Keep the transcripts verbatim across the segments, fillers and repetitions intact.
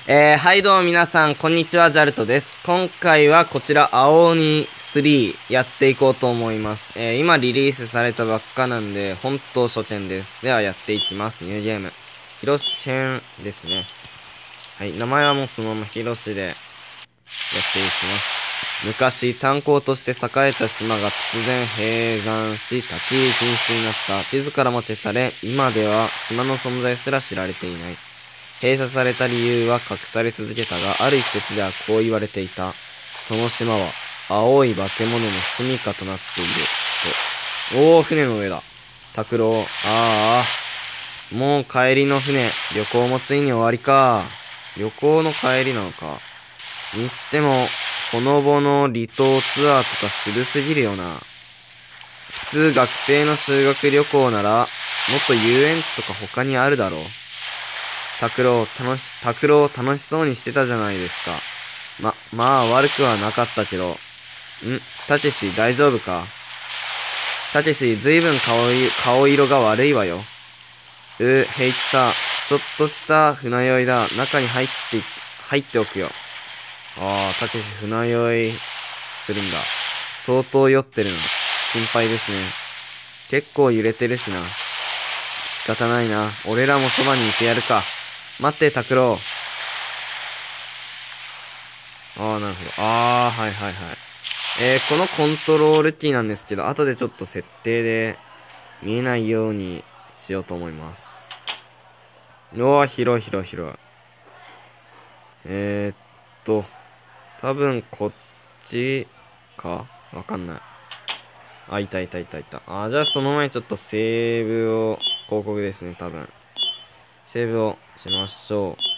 えー、はいどうも皆さん、こんにちは、ジャルトです。今回はこちら、青鬼スリーやっていこうと思います。えー、今リリースされたばっかなんで、本当初見です。ではやっていきます。ニューゲーム。ヒロシ編ですね。はい、名前はもうそのままヒロシでやっていきます。昔、炭鉱として栄えた島が突然閉山し、立ち入り禁止になった。地図からも消され、今では島の存在すら知られていない。閉鎖された理由は隠され続けたが、ある一説ではこう言われていた。その島は青い化け物の住処となっていると。おお、船の上だ。拓郎。ああ、もう帰りの船。旅行もついに終わりか。旅行の帰りなのか。にしてもほのぼの離島ツアーとか渋すぎるよな。普通学生の修学旅行ならもっと遊園地とか他にあるだろう。拓郎、楽し、拓郎楽しそうにしてたじゃないですか。ま、まあ悪くはなかったけど。ん、たけし大丈夫か？たけし、ずいぶん顔い、顔色が悪いわよ。う、平気さ。ちょっとした船酔いだ。中に入って、入っておくよ。ああ、たけし船酔いするんだ。相当酔ってるな。心配ですね。結構揺れてるしな。仕方ないな。俺らもそばにいてやるか。待って、拓郎。ああ、なるほど。ああ、はいはいはい。えー、このコントロールキーなんですけど、後でちょっと設定で見えないようにしようと思います。うわ、広い広い広い。えー、っと、多分こっちかわかんない。あ、いたいたいたいた。あ、じゃあその前にちょっとセーブを、広告ですね、多分。セーブをしましょう。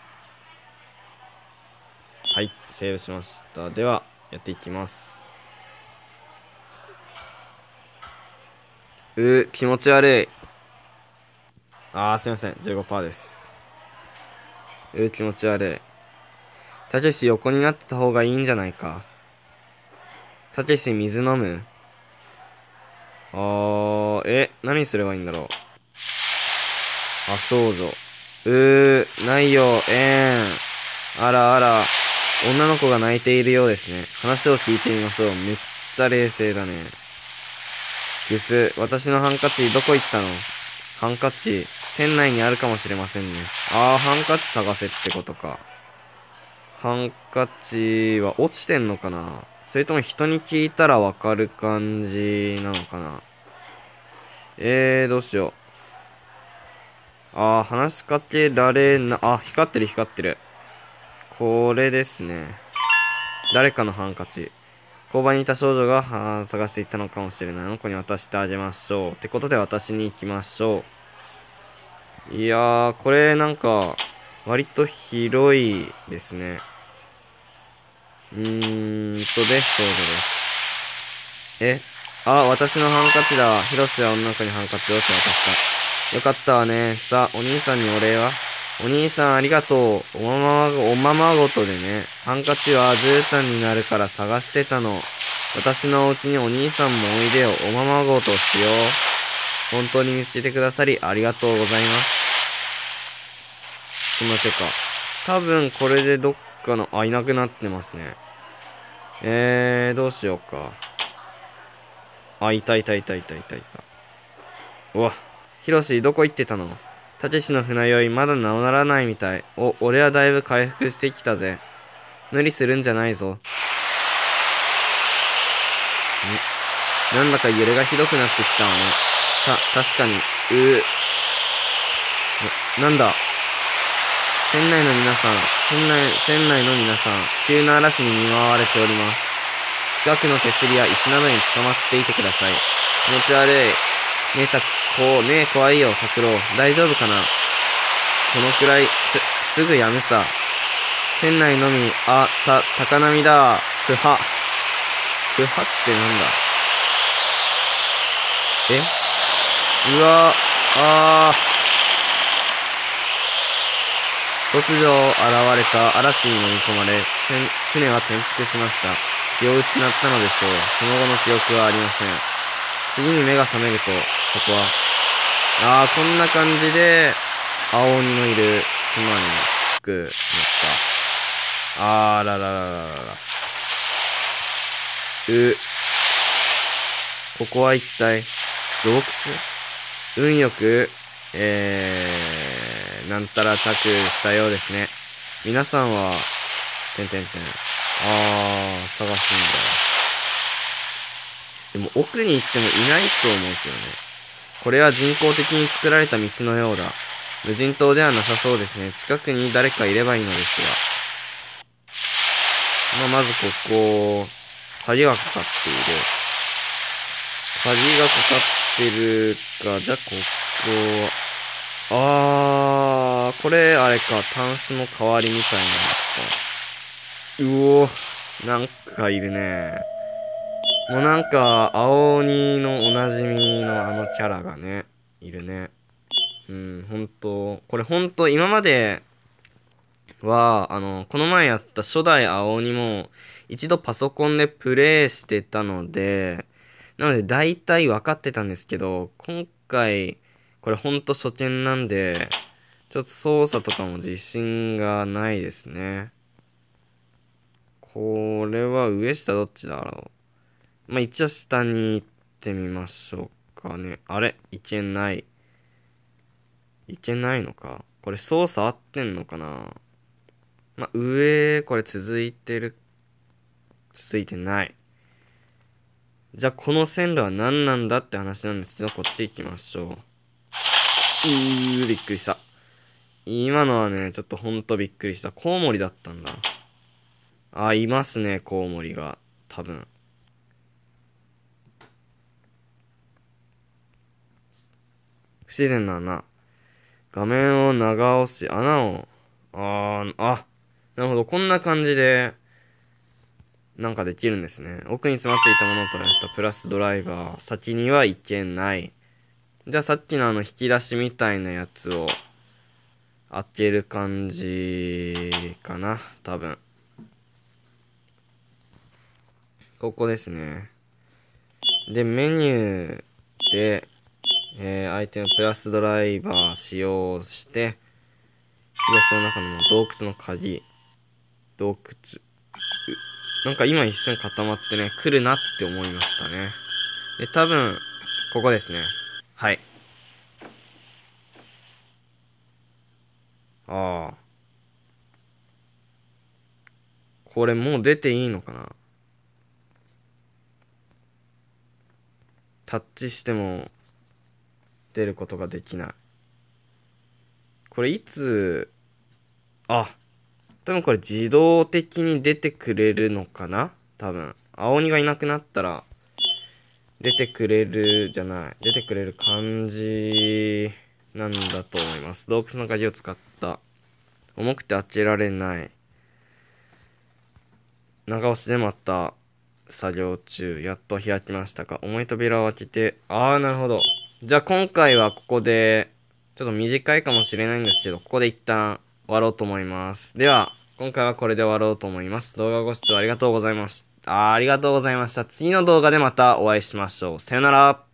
はい、セーブしました。では、やっていきます。うー、気持ち悪い。あー、すいません。じゅうごパーセント です。うー、気持ち悪い。たけし横になってた方がいいんじゃないか。たけし水飲む？あー、え、何すればいいんだろう。あ、少女。うー、ないよ、えーん。あらあら、女の子が泣いているようですね。話を聞いてみましょう。めっちゃ冷静だね。ぐす、私のハンカチどこ行ったの？ハンカチ、船内にあるかもしれませんね。あー、ハンカチ探せってことか。ハンカチは落ちてんのかな？それとも人に聞いたらわかる感じなのかな？えー、どうしよう。あー、話しかけられな、あ、光ってる光ってる。これですね。誰かのハンカチ。交番にいた少女が探していったのかもしれない。あの子に渡してあげましょう。ってことで私に行きましょう。いやー、これなんか、割と広いですね。うーんとで、少女です。え、あ、私のハンカチだ。ヒロシは女の子にハンカチを手渡した。よかったわね。さあ、お兄さんにお礼は？お兄さんありがとう。おままご、おままごとでね。ハンカチは絨毯になるから探してたの。私のお家にお兄さんもおいでよ。おままごとしよう。本当に見つけてくださりありがとうございます。そんな手か。多分これでどっかの、あ、いなくなってますね。えー、どうしようか。あ、いたいたいたいたいたいた。うわ、ヒロシどこ行ってたの？たけしの船酔いまだ治らないみたい。お、俺はだいぶ回復してきたぜ。無理するんじゃないぞ。ん、なんだか揺れがひどくなってきたわね。た、確かに。うー。な、なんだ。船内の皆さん、船内、船内の皆さん、急な嵐に見舞われております。近くの手すりや椅子などに捕まっていてください。気持ち悪い。ねえ、た、こう、ねえ、怖いよ、拓郎。大丈夫かな？このくらい、す、すぐやむさ。船内のみ、あ、た、高波だ。くは。くはってなんだ？え？うわ、あー。突如現れた嵐に飲み込まれ、船は転覆しました。気を失ったのでしょう。その後の記憶はありません。次に目が覚めると、そこは、あー、こんな感じで、青鬼のいる島にくなった。あーらららららら。う。ここは一体、洞窟？運よく、えー、なんたら着したようですね。皆さんは、てんてんてん。あー、探すんだ。でも奥に行ってもいないと思うけどね。これは人工的に作られた道のようだ。無人島ではなさそうですね。近くに誰かいればいいのですが。まあ、まずここ、鍵がかかっている。鍵がかかってるか、じゃあここは、あー、これあれか、タンスの代わりみたいなやつか。うおー、なんかいるね。もうなんか、青鬼のおなじみのあのキャラがね、いるね。うん、ほんと、これほんと今までは、あの、この前やった初代青鬼も、一度パソコンでプレイしてたので、なので大体分かってたんですけど、今回、これほんと初見なんで、ちょっと操作とかも自信がないですね。これは上下どっちだろう。まあ、一応下に行ってみましょうかね。あれいけない。いけないのかこれ操作合ってんのかな。まあ、上、これ続いてる。続いてない。じゃあこの線路は何なんだって話なんですけど、こっち行きましょう。うー、びっくりした。今のはね、ちょっとほんとびっくりした。コウモリだったんだ。あ、いますね、コウモリが。多分。不自然な穴。画面を長押し、穴を、あー、あ、なるほど。こんな感じで、なんかできるんですね。奥に詰まっていたものを取り出したプラスドライバー。先には行けない。じゃあさっきのあの引き出しみたいなやつを開ける感じかな。多分。ここですね。で、メニューで、えー、アイテムプラスドライバー使用して、引き出しの中の洞窟の鍵。洞窟。なんか今一瞬固まってね、来るなって思いましたね。で、多分、ここですね。はい。ああ。これもう出ていいのかな。タッチしても出ることができない。これいつ、あ、多分これ自動的に出てくれるのかな多分。青鬼がいなくなったら出てくれるじゃない。出てくれる感じなんだと思います。洞窟の鍵を使った。重くて開けられない。長押しでまた作業中。やっと開きましたか。重い扉を開けて、あーなるほど。じゃあ今回はここで、ちょっと短いかもしれないんですけど、ここで一旦終わろうと思います。では、今回はこれで終わろうと思います。動画ご視聴ありがとうございました。あーありがとうございました。次の動画でまたお会いしましょう。さよなら。